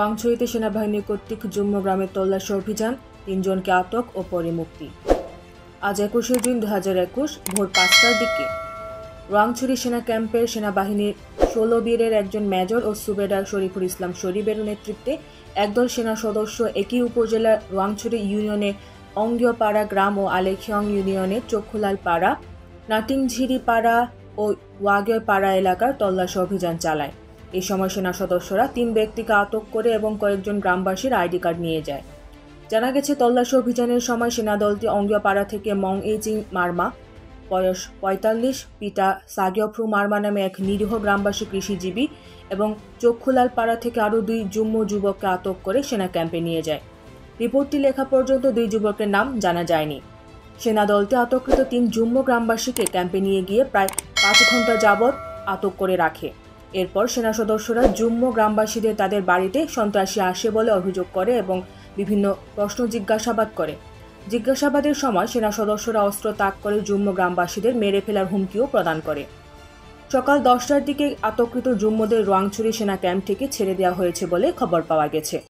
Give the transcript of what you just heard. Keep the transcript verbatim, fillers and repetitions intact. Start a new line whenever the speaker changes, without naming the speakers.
রোয়াংছড়িতে সেনাবাহিনী কর্তৃক জুম্ম গ্রামে তল্লাশি অভিযান, তিনজনকে আটক ও পরে মুক্তি। আজ একুশে জুন দু হাজার একুশ ভোর পাঁচটার দিকে রোয়াংছড়ি সেনা ক্যাম্পের সেনাবাহিনীর ষোলো বীরের একজন মেজর ও সুবেদার শরীফুল ইসলাম শরীফের নেতৃত্বে একদল সেনা সদস্য একই উপজেলার রোয়াংছড়ি ইউনিয়নের অঙ্গিয়পাড়া গ্রাম ও আলেখিয়ং ইউনিয়নের চক্ষুলাল পাড়া, নাটিংঝিরি পাড়া ও ওয়াগয় পাড়া এলাকার তল্লাশি অভিযান চালায়। এই সময় সেনা সদস্যরা তিন ব্যক্তিকে আটক করে এবং কয়েকজন গ্রামবাসীর আইডি কার্ড নিয়ে যায়। জানা গেছে, তল্লাশি অভিযানের সময় সেনাদলটি অঙ্গিয়পাড়া থেকে মং এইজিং মারমা, বয়স পঁয়তাল্লিশ, পিতা সাগিয়ফ্রু মারমা নামে এক নিরীহ গ্রামবাসী কৃষিজীবী এবং চক্ষুলাল পাড়া থেকে আরও দুই জুম্ম যুবককে আটক করে সেনা ক্যাম্পে নিয়ে যায়। রিপোর্টটি লেখা পর্যন্ত দুই যুবকের নাম জানা যায়নি। সেনাদলটি আটককৃত তিন জুম্ম গ্রামবাসীকে ক্যাম্পে নিয়ে গিয়ে প্রায় পাঁচ ঘন্টা যাবৎ আটক করে রাখে। এরপর সেনা সদস্যরা জুম্ম গ্রামবাসীদের তাদের বাড়িতে সন্ত্রাসী আসে বলে অভিযোগ করে এবং বিভিন্ন প্রশ্ন জিজ্ঞাসাবাদ করে। জিজ্ঞাসাবাদের সময় সেনা সদস্যরা অস্ত্র তাক করে জুম্ম গ্রামবাসীদের মেরে ফেলার হুমকিও প্রদান করে। সকাল দশটার দিকে আটককৃত জুম্মদের রোয়াংছড়ি সেনা ক্যাম্প থেকে ছেড়ে দেওয়া হয়েছে বলে খবর পাওয়া গেছে।